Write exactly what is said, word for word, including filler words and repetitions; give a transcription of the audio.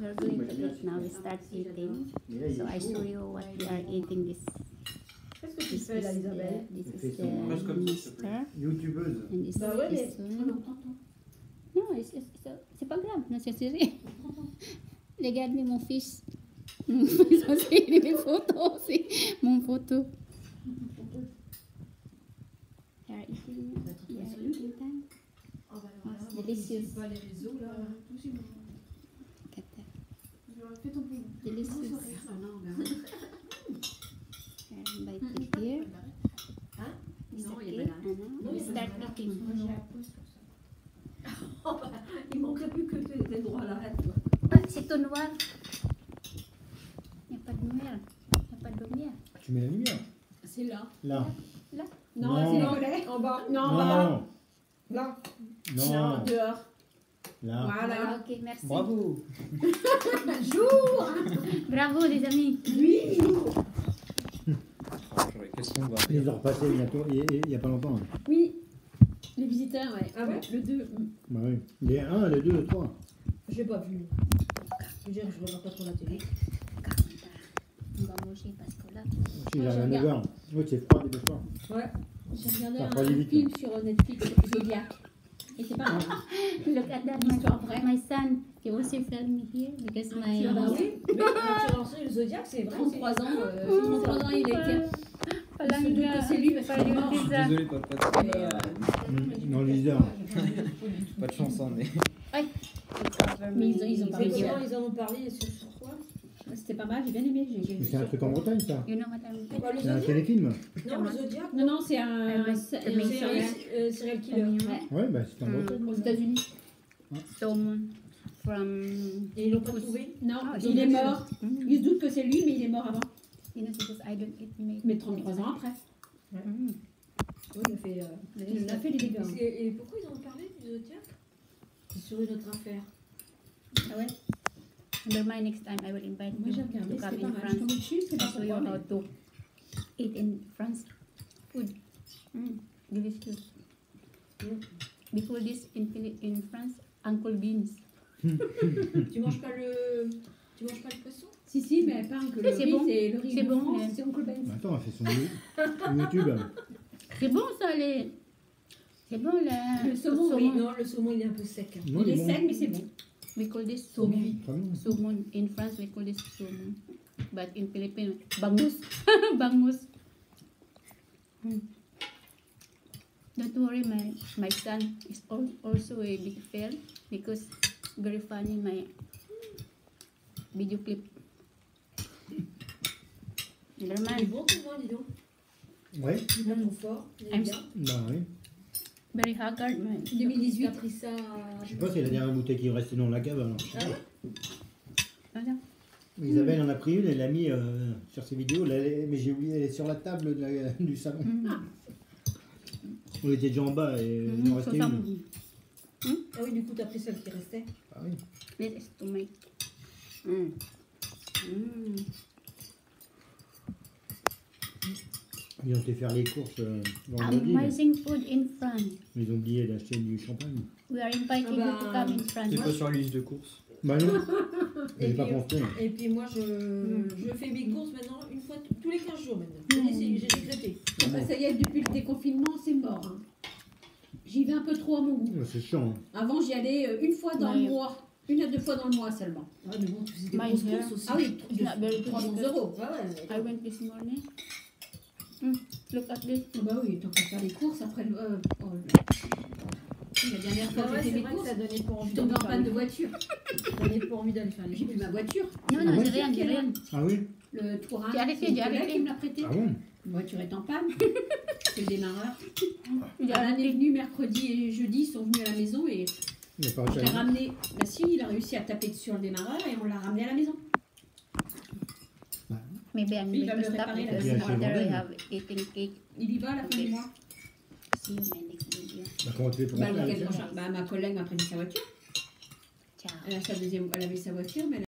We're going to eat now. We start eating. So I show you what we are eating. This. Qu'est-ce que tu This fais là, is Isabelle? the, this Elle fait is the son- Presque comme ça, s'il te monster. Youtubeuse. And this, Bah ouais, mais this one. Non, it's, it's, it's, c'est pas grave. Non, c'est sérieux. Regarde mon fils. Ça, c'est mes photos. C'est mon photo. They are eating. They are eating time. Ah bah Oh, alors là, c'est moi, délicieux. je suis pas les réseaux là, tout c'est bon. Look at that. Fais ton boulot. Delicious. Ah non, mais And bite it here. Hein? It's Non, il okay. y a pas là. Uh-huh. Non, We il y a start pas là. eating. Moi, j'ai la pause sur ça. Oh, bah, il manquerait plus que tes tes droits là. Ah, c'est tout noir. Il n'y a pas de lumière. Il n'y a pas de lumière. Tu mets la lumière. C'est là. Là. Là. Non, Non. c'est là. En bas. Non, en Non. bas. Là. Non. Dehors. Là. Voilà. Ok, merci. Bravo. Jour. Bravo, les amis. Oui. Qu'est-ce qu'on va Ils faire ont repassé bientôt, il il y a pas longtemps. hein. Oui. Les visiteurs, ouais. Ah ouais? Le deux. Bah oui. Les un, les deux, les trois. J'ai pas vu. Je veux dire, je regarde pas trop la télé. On va manger parce que là. Si Ouais, j'arrive à je neuf heures. Oui, c'est froid, des fois. Ouais. J'ai regardé Ça un, fera aller vite. film sur Netflix, Zodiac. Et c'est pas mal. Look at that. L'histoire vraie. My, my son, he also filmed me here because my. Tu as lancé Mais tu as lancé le Zodiac, c'est vrai. trente-trois ans. Euh, trente-trois ans, il a été. Il se doute que c'est lui parce qu'il est mort. Je suis désolé, papa. Mais, euh, Mmh. Non, leader. Pas de chance, hein, mais. Mais ils ont, ils ont Mais parlé. comment Comment ils en ont parlé sur, sur quoi? C'était pas mal, j'ai bien aimé. j'ai- j'ai- Mais c'est un truc en Bretagne, ça. You know what I'm C'est quoi, le C'est un Zodiac? téléfilm. Non, le Zodiac. Non, non, c'est un, Ah, c'est- mais c'est serial- un euh, serial killer. Ouais. Ouais, bah c'est en Mm. Bretagne. Aux États-Unis. Someone from. Et ils l'ont pas trouvé? Non, Ah, il est mort. Mm. Ils se doutent que c'est lui, mais il est mort avant. You know, because I don't eat meat. Mais trente-trois ans après. Mm. Oui, il a fait, euh, il a fait les dégâts. Et, et pourquoi ils en ont parlé du Zodiac? C'est sur une autre affaire. Ah ouais? Never mind, next time I will invite Moi you j'ai regardé, to come c'était pas in mal. Je France. tombais dessus, c'est pas To show you pourquoi. how mais- to eat in France food. Mm. Delicious. Mm. We call this in, Phili- in France Uncle Beans. Tu manges pas le, tu manges pas le poisson? Si, si, mais pas que le C'est riz, bon. c'est le riz C'est de bon, France, mais- c'est Uncle Ben. Attends, elle fait son son YouTube. C'est bon ça, les. C'est bon là. Le saumon, oui, non, le saumon il est un peu sec. Non, il est bon. sec, mais c'est bon. We call this Saumon. saumon. Très bien. Saumon. In France, we call this saumon. But in Philippines, bangus. bangus. Mm. Don't worry, my, my son is al- also a big fan because very funny my video clip. Never Il est mind. bon ton vin, dis donc. Ouais, Il est pas trop fort, il est I'm bien. bah oui. Very haggard, my. deux mille dix-huit. T'as pris ça à... Je sais pas si c'est la dernière bouteille qui est restée dans la cave. Alors. Ah ouais? Voilà. Isabelle en a pris une, elle l'a mis euh, sur ses vidéos, là, elle est- mais j'ai oublié, elle est sur la table de la- du salon. Mm. On était déjà en bas et il en Mm, restait so une. some- Ah oui, du coup t'as pris celle qui restait. Ah oui. This is to make. Mm. Mm. Ils ont été faire les courses euh, vendredi, mais Amazing food in France. ils ont oublié d'acheter du champagne. We are inviting Ah you bah, to come in France. T'es pas sur la liste de courses. Bah non, Et j'ai pas puis, pensé. et puis moi je, Mm. je fais mes courses maintenant une fois t- tous les quinze jours maintenant. Mm. J'ai décidé, j'ai décrété. Ah bon. Ça y est, depuis le déconfinement, c'est mort. hein. J'y vais un peu trop à mon goût. Ouais, c'est chiant. hein. Avant, j'y allais euh, une fois dans Ouais. le mois. Une à deux fois dans le mois seulement. Ah, mais bon, tu faisais des My grosses hair. courses aussi. Ah oui, it's not very trois cents good. euros. Ouais, ouais. I went this morning. Mm. Look at this. Ah bah oui, tant qu'à faire les courses, après le... euh, oh, le- la dernière fois que j'ai fait mes courses, ça donnait pas je envie suis tombée en d'aller panne de faire voiture. les- ça donnait pas envie d'aller faire les J'ai plus ma voiture. Non, Ah non, ouais? j'ai rien, j'ai rien. Ah oui. Le Tourin, J'ai arrêté, c'est une j'ai collègue arrêté. qui me l'a prêté. Ah bon. La voiture est en panne. C'est le démarreur. J'ai Alain est arrêté. venu mercredi et jeudi, ils sont venus à la maison et Il a pas je réussi l'ai à- ramené. Bah si, il a réussi à taper sur le démarreur et on l'a ramené à la maison. Maybe I'm Il going va to me stop préparer la because semaine after we prochaine. have eating cake. Il y va à la fin du mois. See you my next video. Bah, comment tu fais pour Bah, rentrer le avec week-end ça prochain. Bah, ma collègue m'a prêté sa voiture. Ciao. Elle, a sa deuxième, elle avait sa voiture, mais elle